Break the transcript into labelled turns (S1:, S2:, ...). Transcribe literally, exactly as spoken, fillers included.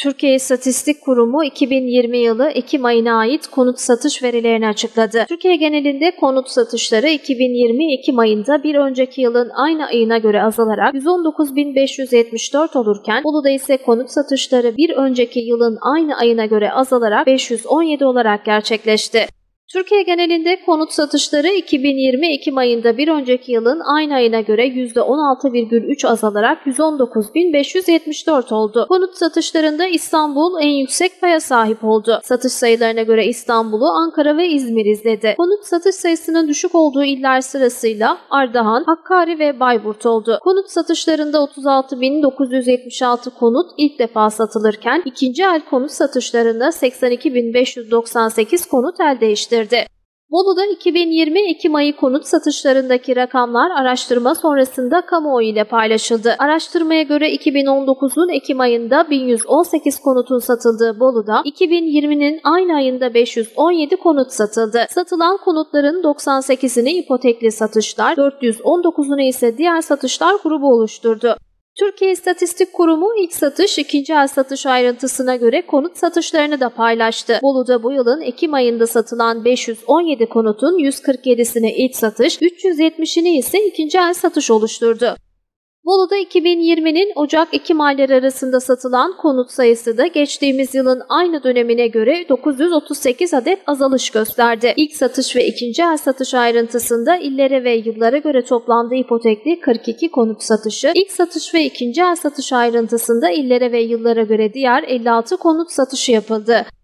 S1: Türkiye İstatistik Kurumu iki bin yirmi yılı Ekim ayına ait konut satış verilerini açıkladı. Türkiye genelinde konut satışları iki bin yirmi Ekim ayında bir önceki yılın aynı ayına göre azalarak yüz on dokuz bin beş yüz yetmiş dört olurken Bolu'da ise konut satışları bir önceki yılın aynı ayına göre azalarak beş yüz on yedi olarak gerçekleşti. Türkiye genelinde konut satışları iki bin yirmi Ekim ayında bir önceki yılın aynı ayına göre yüzde on altı virgül üç azalarak yüz on dokuz bin beş yüz yetmiş dört oldu. Konut satışlarında İstanbul en yüksek paya sahip oldu. Satış sayılarına göre İstanbul'u Ankara ve İzmir izledi. Konut satış sayısının düşük olduğu iller sırasıyla Ardahan, Hakkari ve Bayburt oldu. Konut satışlarında otuz altı bin dokuz yüz yetmiş altı konut ilk defa satılırken ikinci el konut satışlarında seksen iki bin beş yüz doksan sekiz konut el değiştirdi. Bolu'da iki bin yirmi Ekim ayı konut satışlarındaki rakamlar araştırma sonrasında kamuoyu ile paylaşıldı. Araştırmaya göre iki bin on dokuzun Ekim ayında bin yüz on sekiz konutun satıldığı Bolu'da iki bin yirminin aynı ayında beş yüz on yedi konut satıldı. Satılan konutların doksan sekizini ipotekli satışlar, dört yüz on dokuzunu ise diğer satışlar grubu oluşturdu. Türkiye İstatistik Kurumu ilk satış, ikinci el satış ayrıntısına göre konut satışlarını da paylaştı. Bolu'da bu yılın Ekim ayında satılan beş yüz on yedi konutun yüz kırk yedisini ilk satış, üç yüz yetmişini ise ikinci el satış oluşturdu. Bolu'da iki bin yirminin Ocak-Ekim ayları arasında satılan konut sayısı da geçtiğimiz yılın aynı dönemine göre dokuz yüz otuz sekiz adet azalış gösterdi. İlk satış ve ikinci el satış ayrıntısında illere ve yıllara göre toplamda ipotekli kırk iki konut satışı, ilk satış ve ikinci el satış ayrıntısında illere ve yıllara göre diğer elli altı konut satışı yapıldı.